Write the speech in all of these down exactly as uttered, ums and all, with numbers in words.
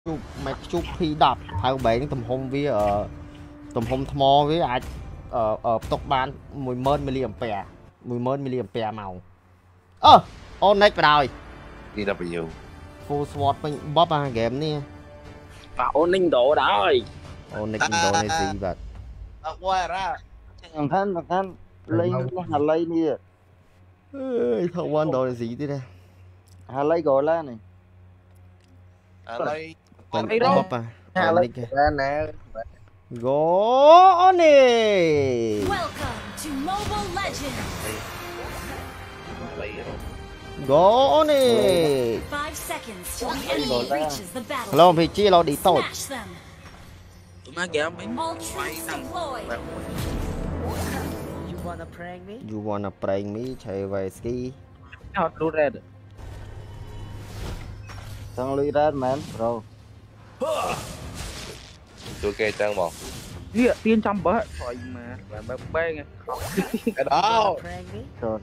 chụp mạch chụp khi đập hai bảy những tầm hôm với ở tầm hôm thmo với ai ở ở tộc ban mùi mơn miliampere mùi mơn miliampere màu ơ on next vào rồi đi đập nhiều full sword mình bóp à game nè vào ninh độ rồi on next độ này gì vậy qua ra thằng thân thằng thân lấy hà lấy đi thằng quan độ là gì thế này hà lấy gọi là này à đây mình bóp à hà lấy ra nè go on đi Welcome to Mobile Legends. go on đi Five seconds till the enemy reaches the battle. hello vì chi lo đi tốt Smash them. tụi má kìa mấy All troops deployed. You wanna prank me? you wanna prank me chạy về ski hot lút ra được thằng lui ra man rồi tôi kê trang một kia tiên trăm bớt thôi mà làm bê bê nghe cái You đó wanna prank me? rồi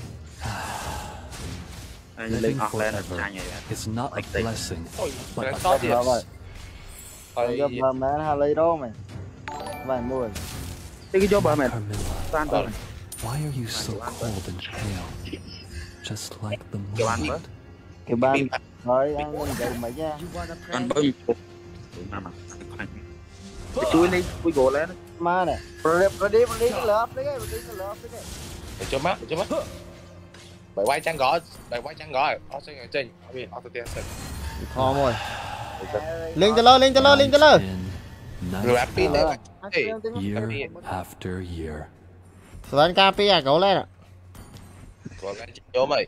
anh lên học lên là cha nhảy It's not a blessing, but cái a sót gì rồi vậy thôi gặp mà man hà lấy đâu mày vài mùi đi cái chỗ bà mẹ Carmilla. tan rồi Why are you so cold and pale? Just like the kiểu ăn bớt moon. cái ban rồi ăn mình gầy mày nha You wanna ăn prank me? bớt mà mà cái chuối đi chuối gỗ lên ma này rồi rồi đi đi cái lớp đấy cái đi cái lớp đấy để cho mắt để cho mắt bài quay trang gọi bài quay trang gọi ở trên ở trên ở bên ở từ tiền kho rồi lên cho lơ lên cho lơ lên cho lơ In rồi night áp pin đấy year after year. Sven copy à cậu lên ạ còn cái chỗ mày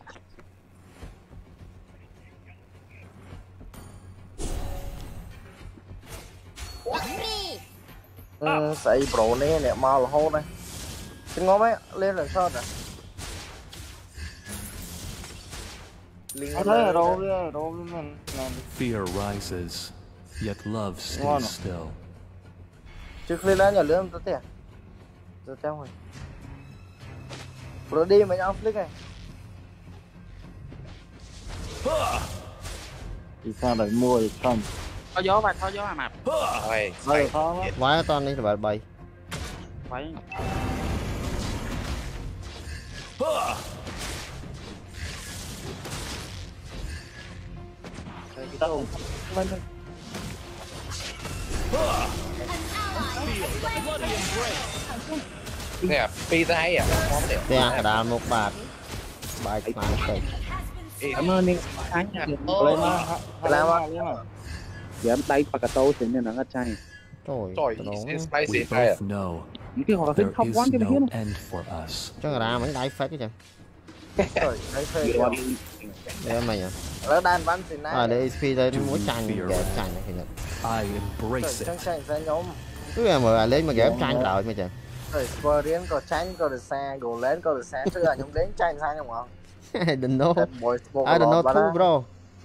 ừ xảy pro này nè mau là hô này cái ngó mấy lên là sao rồi linh thấy rồi rồi rồi mình Fear rises, yet love Ngon stays still. trước khi lên nhà lưỡng tôi tiền tôi trao rồi rồi đi mấy ông click này thì sao lại mua được không có gió và có gió mà mà này rồi khó lắm vãi toàn đi là bay phải nè pi tay à có cái tiền cả đàn một bạc bài mà phải cảm ơn đi sáng nha lên mà làm mà lên mà giảm tay và cả tô thì nên là ngắt chay trời trời nó it's spicy We tay à both know những cái họ there thích không is quán cái no này end for us. cho cả đàn vẫn đáy phết cái chẳng rồi thấy phê nó để mày à nó đàn văn thì nãy à để ích pê đây mỗi tranh ghép tranh này thì nhận I embrace tranh it. tranh ra nhóm cứ là mà lên mà ghép tranh rồi mày chẳng rồi Spurian có tranh có được xa gồ lên có được xa chứ là nhóm đến tranh sang không không đừng know boy I don't know too bro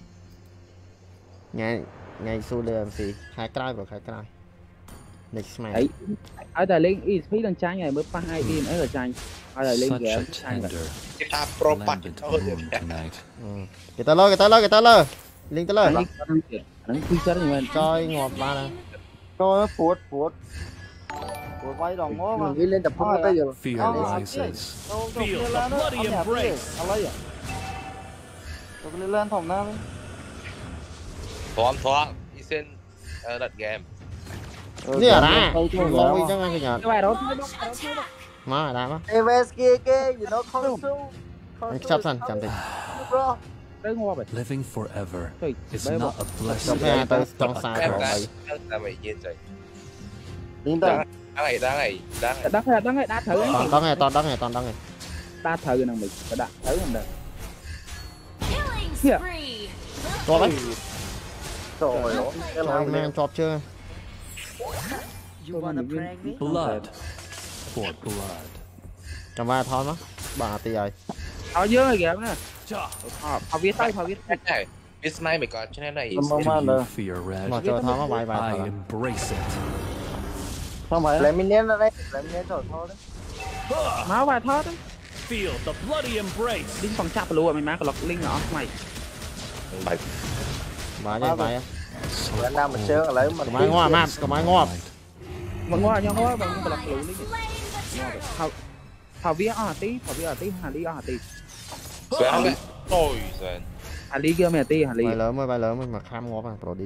ngày ngày xưa lên gì khai cái và khai cái next man ấy ở đây lên ít phí đang trái này mới phá hai in ấy là trái ở đây lên Such ghé a trái rồi tender, cái ta pro patch lambent thôi moon tonight. cái ta lơ cái ta lơ cái ta lơ linh ta lơ nó cứ chết như vậy coi ngọt ba nè cho phút phút phút quay đồng ngó mà đi lên tập phút tới giờ Fear rises, feel the bloody embrace lấy à tôi lên lên phòng nào đi thoáng thoáng đi xin đặt game nè ra không đi cho ngay cái nhà cái bài đó má ra má Eves kia kia you know không su sắp sẵn chậm thì bro tới ngô vậy living forever Trời, is bé not a trong blessing, cái tới trong xa em rồi đã mày đã mày nhiên rồi đến đây đáng này đáng này đáng này đắt là đắt này đắt thử toàn đắng này toàn đắng này toàn đắng này đắt thử năng mình phải đắt thử mình được Killing Yeah. spree. cho đấy rồi cái cho anh em chọp chưa You wanna prank me? blood for blood. trong vai thôi má bà tì rồi ở dưới này kìa nè họ viết tay họ viết tay này biết mai mày còn cho nên này Come on. Do Man, you uh, fear red? mà cho thôi má bài bài I thôi embrace it. không phải lấy mình nén ra đây lấy mình nén rồi thôi đấy máu bài thoát đấy Feel the bloody embrace. đi phòng chặt luôn mày má cái lọc linh nhỏ mày bài bài cho bài So Bạn làm mình cold chơi ở lấy and mình Cầm ai ngoa map, cầm ai ngoa. Mà ngoa nhau ngoa bằng bật lưỡi đi. Slain the turtle. Thảo thảo vía ở tí, thảo vía ở tí, hà lý ở tí. Sven đấy. Ôi Sven. Hà lý kia mẹ tí, hà lý. Bài lớn mới bài lớn mới mà kham ngó vào pro đi.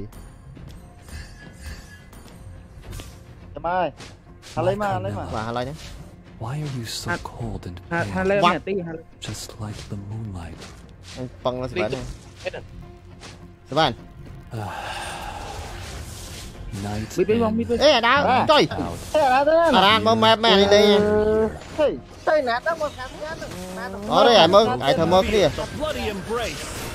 Chấm ơi. Hà lấy mà, lấy mà. Và hai lấy nhé. Why are you so Ha- cold and Hà hà pale? lên What? mẹ tí, hà lý. Just like the moonlight. Anh băng lên Đi Sven từ- này. Hết rồi. Sven. Night Biết biết không, biết in, biết. Ê đá, trời. out. Thế là thế À nào? ra mơ map mẹ đi đi. Hey, tay nát đó mà khám nhát được. Nát được. Ở đây ai mơ, ai thơ mơ cái gì. The bloody embrace.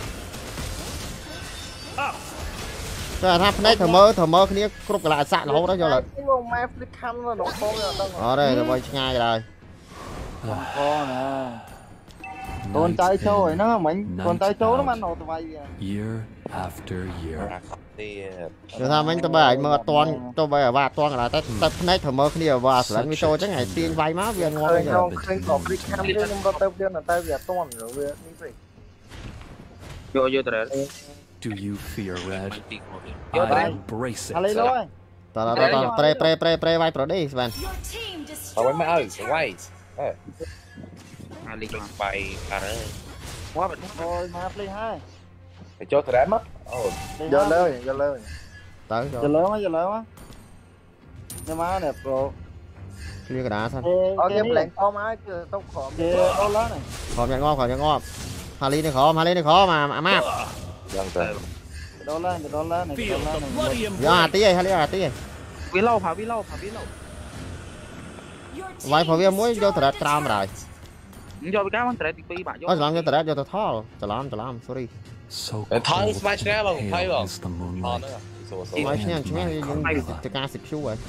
Up. Trời tháp này thơ mơ, thơ mơ cái này cướp cái lại sạn hố đó cho là. Cái vùng mai flick cam nó đổ con rồi đâu. Ở đây là quay ngay rồi. Con nè. Con Night tay in, trâu ấy nó mình, con tay trâu nó out. mà nổ tụi bay à. year after year. À, đi ờ, Rồi sao mình tao bài mơ toàn, tao bài và toàn là tao tao này thơ mơ cái này và sửa mi tôi chắc ngày tiên vay má viên ngon bây Khơi giờ. không, khơi có flick cam chứ nhưng mà tao biết là tao việc toàn rồi việc đi vậy. Vô vô tụi Do you fear red? Yo, I bye. embrace Hà lấy it. thôi. Tao tao tao pre pre pre pre vay pro đi Sven. Your team Tao quay destroyed mẹ a ơi, tao quay. turtle. Ê, Hà lý con. bay à đấy. Quá bệnh. Thôi mà play hai. Mày cho tao đá mất. Ồ, Giờ lời, giờ lời. Tới Giờ rồi. lớn á, giờ lớn á. Nhưng mà nè bro. Clear cái đá xong. Ở game lạnh to má chứ tao khó. Kìa, ô lớn này. Khỏi nhận ngon, khỏi nhận ngon. Harley này khó, Harley này khó mà mà map. dân tao. Đó lên, đó lên này, Feel đó the lên này. bloody Giờ à embrace. tí ơi, Harley à tí ơi. Vía lâu, phá vía lâu, phá vía lâu. Your Vay team phổ biến muối vô destroyed thật a tram rồi. turtle. Vô với cá bắn tệ thì pi bạn vô. Ôi làm cho thật vô thật thò. Chả làm, chả làm, sorry. So Ê, cold thôi, smash ra bằng, thấy and không? pale is the Ờ moonlight. nữa. Số số. Nói chứ chứ nghe những từ ca xịt xíu rồi.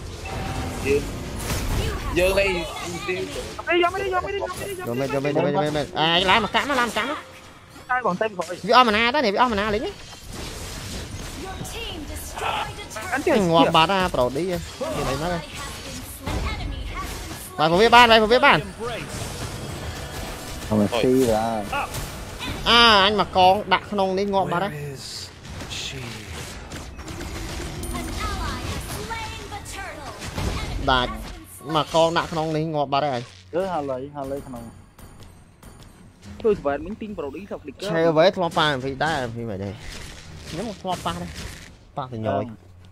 Dương đi. Tiêu. Đi vô mới đi vô mới đi vô mới đi vô. Rồi mệt rồi mệt rồi mệt rồi mệt. À lái mà cắm nó làm cắm nó. Tay bằng tay khỏi. Vì ôm mà na tới này, vì ôm mà na lính ấy. Your team destroyed a turtle. Cắn tiền. Ngoan bà ra pro đi. Cái này nó. An enemy has been slain. Vay phổ biến ban, vay phổ biến ban. Embrace. Không mà si ra. À anh mà con đặt không đi ngọn bà đấy. Where is she? An ally has slain the turtle. An enemy Đạt has been slain. mà con đặt không đi ngọn bà đấy anh. Cứ hà lấy, hà lấy khả năng. Tôi về mình tin vào đi thật lịch. Chơi với thua pa vì đá vì vậy đây. Nếu một thua pa đây. Pa thì nhồi.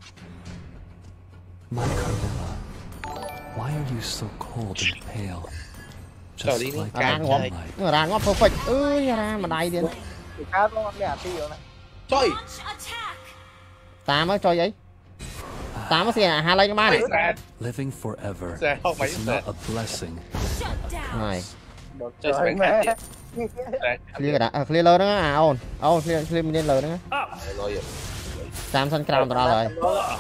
My Carmilla, why are you so cold and pale? Trời Just đi đi. like Ra the ngọn, moonlight. ra ngọn perfect. Ơi ra mà đầy điên. Thì cá nó mẹ ti rồi này. Trời. Launch attack. Ta mới cho vậy. Ta mới xin hai lấy cái má này. Ra. Living forever Ra không phải is ra. not a blessing. Shut down. Này, Được Trời trời phải mẹ. ra. clear cái đã, à, clear lớn đó à, ổn. Ổn clear clear mình lên lớn đó. Up. Rồi vậy. Tam sân crown ra rồi.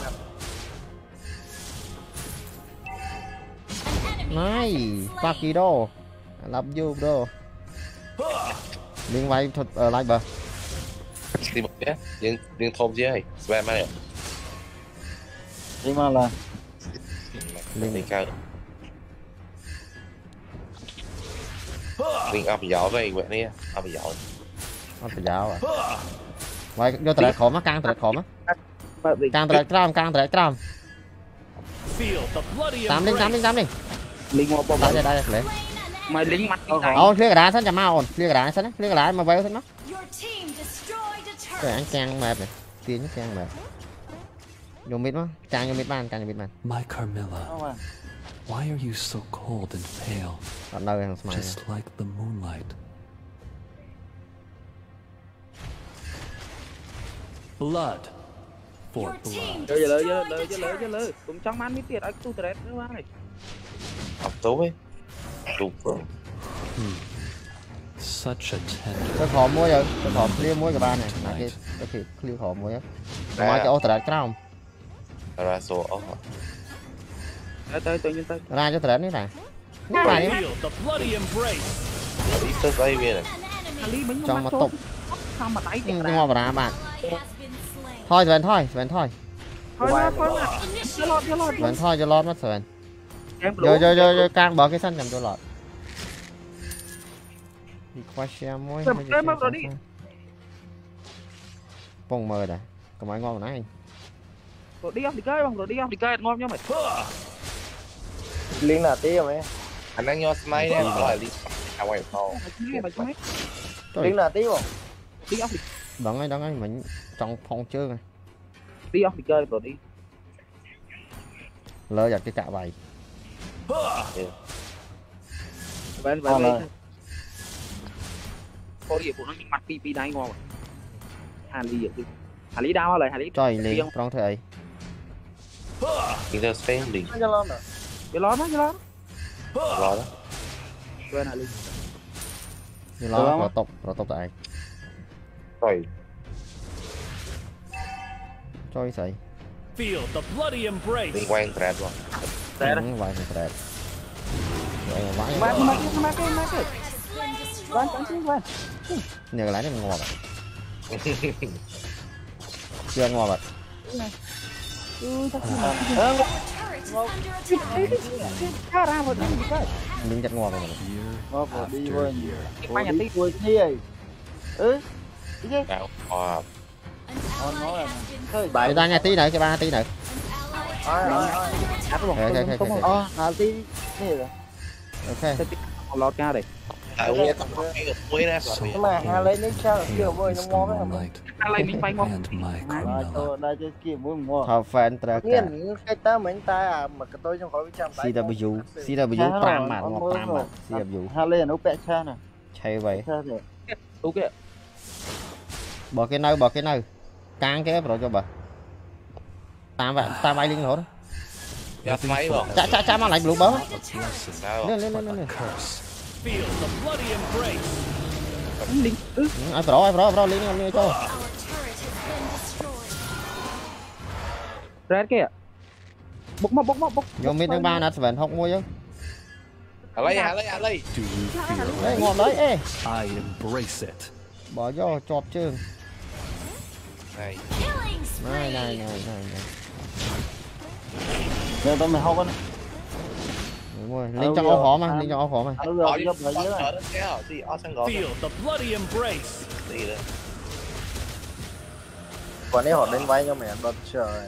An enemy Này, has been slain. Pakido. Love you bro. Liên vay thuật ở lại bờ. Đi một cái. Nhưng nhưng thôn chứ ơi. Spam này. Nhưng mà là Lên đi cao. Linh ấp giỏ về quẹt đi. Ấp giỏ. Nó phải giáo à. Vay vô tờ khổ má căng tờ khổ má. Bạn bị Căng tờ crown, căng tờ crown. Feel the bloody Tám đi, tám đi, embrace. tám đi. linh ngọc bò Đây đây đây lấy. mày lính mắt đi tay. Ổn clear cái đá sân chả mau ổn, clear cái đá sân á, clear cái đá mà véo sân nó. Your team destroyed a Cái turtle. anh trang mệt này, tiến trang mệt. Vô mid má, trang vô mid man, trang vô mid man. My Carmilla, không à. why are you so cold and pale? Còn nơi thằng smile. Just like the moonlight. Blood for Your blood. team Giờ lời giờ destroyed lời a giờ lời giờ turtle. lời cũng trong man mới tiệt ai tu tẹt nữa này. Ấp tối. Trục rồi. Such a tender. Tôi khó mua rồi, tôi khó clear mua cái bàn này. Là cái cái clear khó mua á. Mà cái ô tờ crown. Ra số ốc. Tới tới tự nhiên tới. Ra cho tờ đấy nè. Cái này đi. Feel the bloody embrace. Đi tới đây bên này. An Lý enemy bánh Trong mà tục. sao mà tay Nhưng tiệt mà ra bạn. ally has been slain. Thôi Sven thôi, Sven thôi. thôi mà thôi mà cho lọt cho lọt Sven thôi cho lót mất Sven. em Rồi rồi rồi rồi càng bỏ cái sân cầm cho lọt. Đi qua xe môi. Bông mờ đã. Có mấy ngon này. rồi đi không thì chơi không rồi đi không thì chơi ngon nhau mày Liên là tí mày. Anh đang nhớ smite nè, gọi là đi à quay to. Liên là tí không? đi không thì đón ấy đón ấy mình trong phong chưa này đi không thì chơi rồi đi lỡ giật cái cạ vậy bên bên bên có gì của nó mặt pi pi đai ngon Hàn Lý vậy Hàn Lý đau lại Hàn Lý trời liền trong thời Đi theo space đi. Nó cho lon rồi. cái lon đó cái lon Rồi đó. bên Hàn Lý như nó rồi tục rồi tục tại Rồi. chơi sậy Feel the bloody embrace. Liên quan trap rồi. Tè đó. vài người đẹp vậy mà vãi Mát mát cái mát cái mát cái. Van cắn chứ van. nhờ cái lái này ngọt chưa ngọt vậy Ừ chắc Ờ, ra ra một cái gì vậy. miếng chặt ngọt rồi nó vừa đi vừa Ba nhà tí vừa chi vậy. Ừ. Cái gì? Nào. Wow. Nó nói là thôi cái bài. ta nghe tí nữa cái ba tí nữa Ôi ôi ôi. ok ok ok Ờ, à tí này rồi. ok Lọt ra đây. Tại nghe tập cái được cuối nè. Nhưng mà Hà lấy nước sao kiểu vui nó ngon lắm. Ăn lại mình bay ngon. And my Rồi Carmilla. tôi đây chơi kiểu vui ngon. thợ fan tra cả Nghiền cái ta mình ta à mà cái tôi trong khỏi trăm tay. xê vê xê vê pram mà ngọt pram mà xê vê Hà lấy nó bẹ cha nè. chơi vậy Cha rồi. Ok. bỏ cái nơi bỏ cái nơi càng cái rồi cho bà tam vậy tam bay liên hổ đó Ra smite rồi. cha cha cha mang lại blue bớt Sao? lên lên lên lên Curse. Feel the bloody embrace. Linh. Ừ. ai pro ai pro pro lên lên cho Ra kìa. Bốc mốc bốc mốc bốc. vô mid nước ba nè vẫn không mua chứ Hà lấy hà lấy hà lấy. Do you fear đấy ngọt đấy ê I embrace it. bỏ vô chọp chứ Này. này này này này này Giờ tôi mày không có. đúng rồi lên trong áo khó mà lên trong áo khó mà Nó Ở rồi dưới giúp ở dưới ở này. đó kéo gì ở sân gỗ. Feel the bloody embrace. Đi đó. Còn nếu họ đến vay cho mày đợt trời.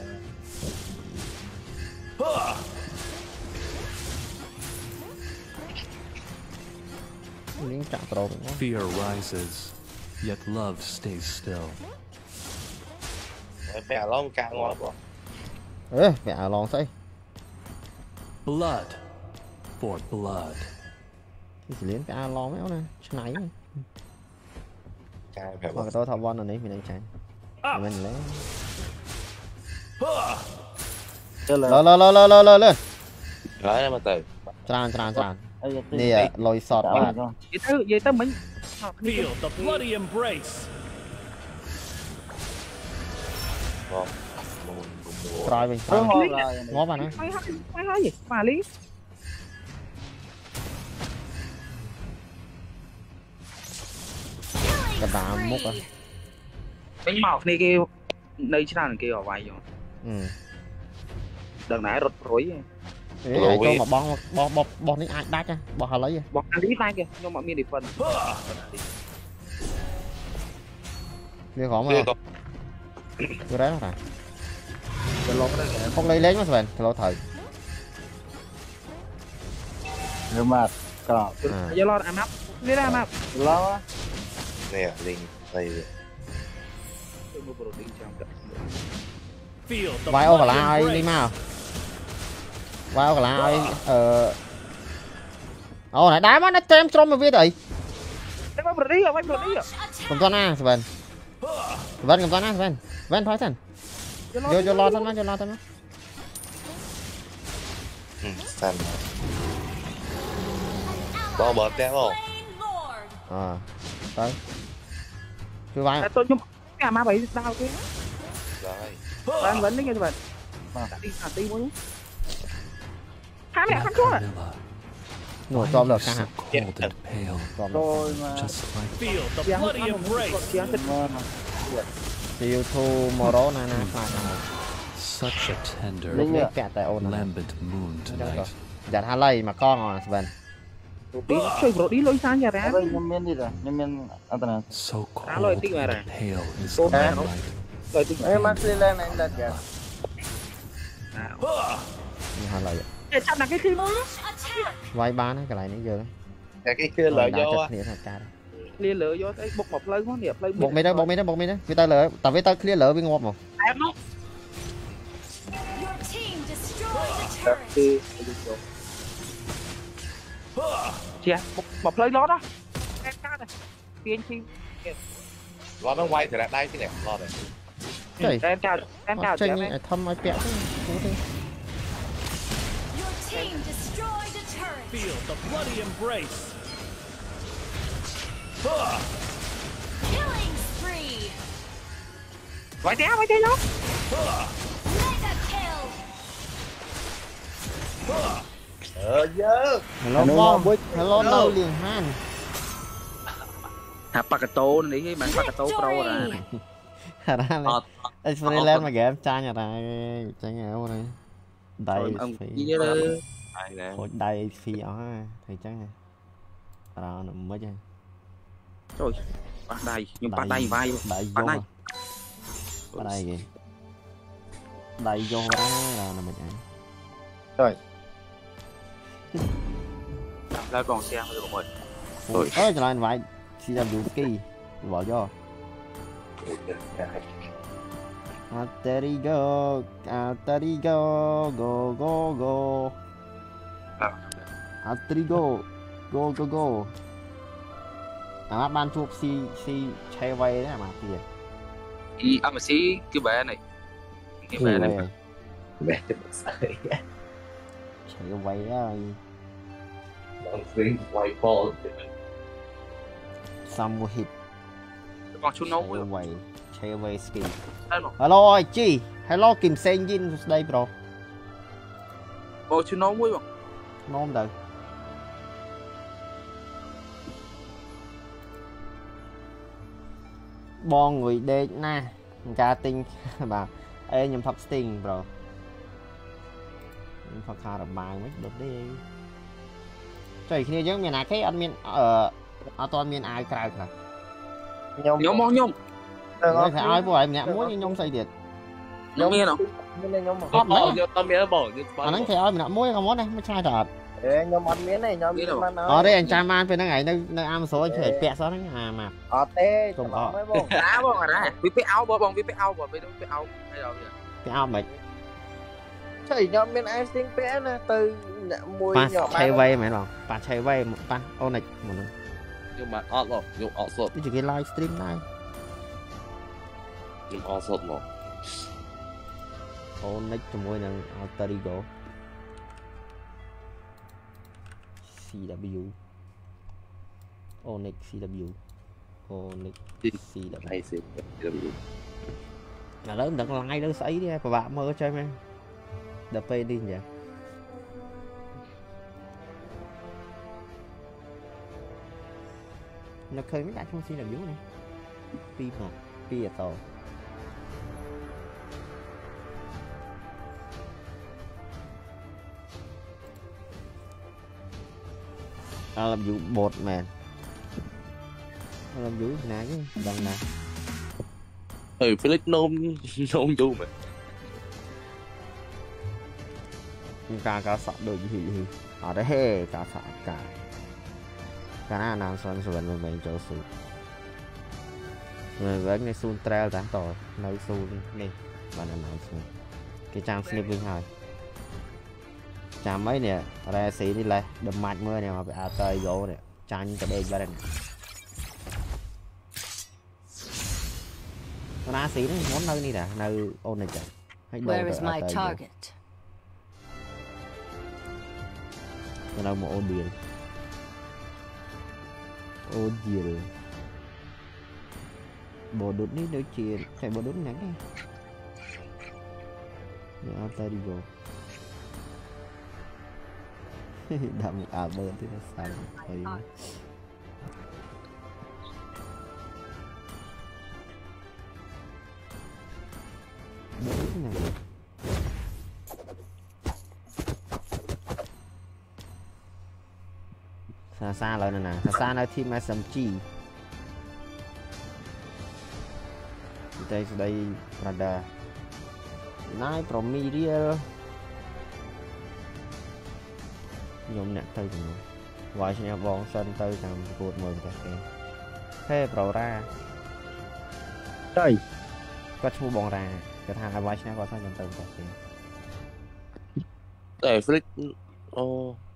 lên chạm pro đúng không Fear rises, yet love stays still. Bè lon càng ngon quá. ê mẹ lon xây Blood for blood. thì chỉ lên cái lon méo nè này Càng phải mà tôi thọ von rồi đấy mình đang chạy mình lấy Chơi là. lơ lơ lơ lơ lơ lơ lên Lấy mà từ. tràn tràn tràn Ê, tí. nè lôi sọt Đảo bạn này con. Vậy tới vậy tới mình. Feel the bloody embrace. Ngon. rồi mình Cứ ngon là ngó vào nó Mày hai mày hai gì? Mà lý. cái bà múc à Bánh mọc này kêu nơi chứ nào kêu ở vay rồi. ừ Đằng nãy rụt rối. ê ai cho mà bon bon bon bon đến ai đắt á bon hà lấy à Bọc ăn lý tay kìa, nhưng mà miên đi phần. kia khó mà Kia có cứ đấy rồi không lấy lấy mà bạn cái lỗ thời nhưng mà cỏ à Giờ lo ăn áp. Đi ra mà. lo á. nè liền đây. Feel the vai ô cả bloody là ai đi embrace. mà vai ô cả là ai ờ ô này đá mắt nó tem trong mà viết đấy Đấy mà đi rồi, mày đi rồi. cầm con à bạn vẫn cầm con à bạn vẫn thôi thân vô vô lo thân má vô lo thân má Ừ, xanh. Có bớt kéo không? à tới cứ vai Tôi nhưng mà mà bảy đau cái. Rồi. Bạn vẫn đi nghe bạn. Mà đi hả tí muốn. Hả mẹ không rồi. Carmilla. nổ Why cho are được you cả so hả cold and pale, còn Rồi mà. just like Feel the Giang bloody ăn embrace. Giang thịt Ngon mà. siêu thu moro na na phải such a tender, Linh biết ạ. cả tại ôn này lambent moon tonight. giặt hai lây mà con à bạn đi chơi rồi đi lối sang nhà ra. Đây nhân miên đi rồi, nhân miên ăn tận này. So cold Aloy, and tí mà rồi. pale is Cô the bé. moonlight. Rồi tôi Ê Max lên này lên kìa. hả lại chặt là cái khi nó vay bán cái lại nữa giờ cái kia lợi vô á clear lửa vô cái bột một lớn quá đẹp lấy một mấy đó một mấy đó một mấy đó vì ta lỡ tao với tao clear lỡ với ngon mà em nó Your team destroyed a turret. chị một một lấy lót đó em cá này tiên chi lo nó quay thì lại đây cái này lo này em chào em chào chị em thăm ai bẹt Your team destroyed a turret. Feel the bloody embrace. Killing spree. vài đéo vài đéo lót Mega kill. ờ dơ hello bom hello đâu liền han hả Pakato này cái bạn Pakato pro rồi ra này anh phải lên mà game trai nhà này trai nhà đâu này đầy phi hồi đầy phi ở thầy trắng này ra nó mới chơi trời bạn đây nhưng bạn đây vai đầy bạn vô đây ở đây kìa đầy vô ra là mình ăn Rồi. lại còn xe rồi mọi ơi cho lại vậy xê vê ski bỏ cho There you go, uh, there you go, go go go. Uh, there you go, go go go. À, ban chụp si si chạy vay đấy mà kìa. ý à mà xí cái bé này cái bé này mẹ cho mình sai chạy vay á. Long string white ball Some hit. còn chú nấu chạy vay chạy vay skin. hello Hello chị, hello Kim Sen Jin đây bro. bộ chú nấu muối không Nôm được. Bon người đê na ca tinh bà ê nhầm thật sting bro nhầm thật khá là bài mấy đột đi trời khi nhớ miền nào cái anh miền ở ở toàn miền ai cài cả nhóm mong nhung phải ai của em nhẹ muốn như nhông xây điện nhóm miền nào nhóm mà bỏ vô tao miếng bỏ anh ấy phải ai muốn không muốn này mới sai thật Ê, nhóm ăn miếng này nhóm miếng ăn ở đây anh trai man phải nó ngày nó nó ăn số anh phải pẹt số nó à mà ở tê cùng ở mấy bông đá bông à đá bị bị áo bông bông bị bị áo bông bị bị áo hay rồi cái ao mày trời nhóm miếng ai xinh vẽ nè từ mùi ba nhỏ chơi vay mày rồi ba chơi vay ba ô này một nhưng mà ọt rồi dùng ọt sốt cái cái livestream này dùng ọt sốt rồi ô này cho môi năng alter ego xê vê Onyx xê vê Onyx xê vê hay xí là lớn đừng like đừng sấy đi và bạn mơ chơi mà đập đi đi vậy nó khơi mấy đại trong xê vê này pi mà pi ở tàu à, làm vụ bột mà làm vụ nè chứ đằng nè ừ Felix nôm nôm chu mà cả cả sọt đồ gì gì ở đây he cả sọt cả cả na nam xuân xuân mình mình cho sự người vẫn này sun trail tán tỏi nơi sun đi bạn là nào sun cái trang sleeping hai chạm mấy nè ra xí đi lại đâm mạch mưa nè mà bị áo tơi gỗ nè trang cái đây ba đây ra xí nó muốn nơi đi nè nơi ôn này chạy Where is my target? cái đâu mà ôn điện ôn điện bộ đốt ní đôi chia chạy bộ đốt nắng đi áo tơi đi gỗ đâm à bơ thì nó sao thôi đấy này xa xa lại nè nè xa xa nơi team ét em giê đây đây Prada Night Promedial nhom nè tới cùng vài chị em bong sân tới làm cuộc mười cái cái thế bảo ra trời có chu bong ra cái thằng vài chị em có sao nhom tới cái để flick ô